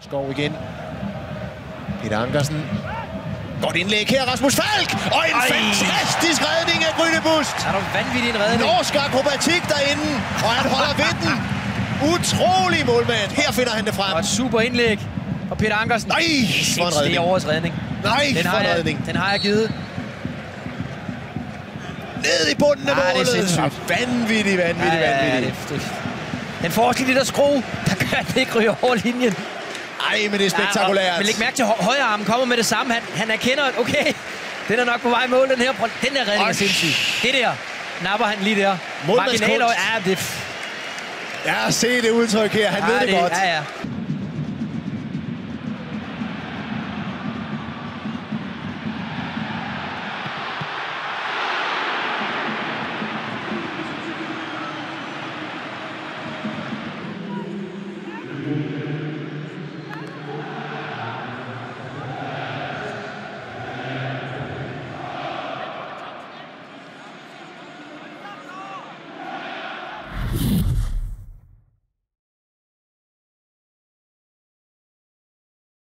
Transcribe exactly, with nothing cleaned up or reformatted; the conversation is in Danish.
Skov igen. Peter Ankersen. Godt indlæg her, Rasmus Falk! Og en Ej. fantastisk redning af Grydebust! Er du vanvittig en redning? Norsk akrobatik derinde, og han holder ved den. Utrolig målmand. Her finder han det frem. Og et super indlæg fra Peter Ankersen. Nej, for en redning. Det er årets redning. Nej, den for en jeg, redning. Den har jeg givet. Ned i bunden af Nej, målet. det er sindssygt. Vanvittig, vanvittig, ja, ja, vanvittig. Ja, det, den får også lige lidt at skrue. Der kan den ikke ryge over linjen. Ej, men det er spektakulært. Ja, men læg mærke til, at højre armen kommer med det samme. Han, han erkender, at okay, den er nok på vej i mål, den her. Den der redning er sindssyg. Det der, napper han lige der. Marginal, ja, det... Ja, se det udtryk her. Han ja, ved det, det godt. Ja, ja. You